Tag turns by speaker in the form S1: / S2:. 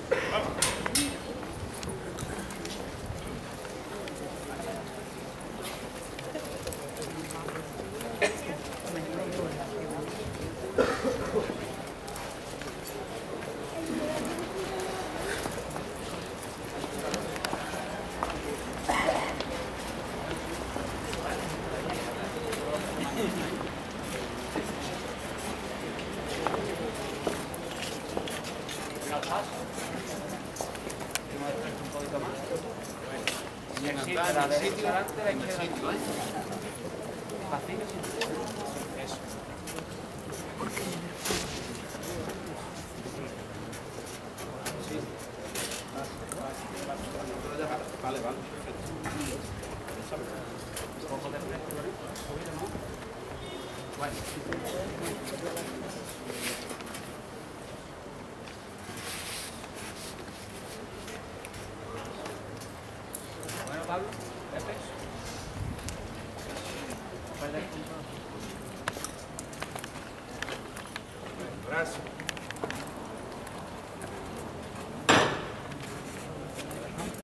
S1: Un poquito más. Y así, de la derecha adelante, la izquierda. Vacío, sí. Eso. Sí. Vale, vale, perfecto. Un poco de fresco, ¿no? Un poquito, ¿no? Bueno. Bueno, Pablo, Pepe. ¿Cuál es el punto?
S2: Brazo.